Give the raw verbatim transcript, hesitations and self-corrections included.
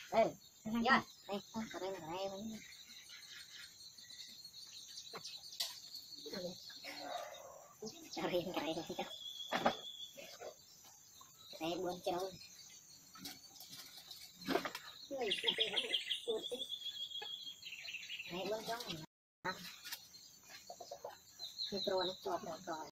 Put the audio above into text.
ừ dạ đây ở đây là đây cari cari saya buang cerau này buang cerau micro nó chọt rồi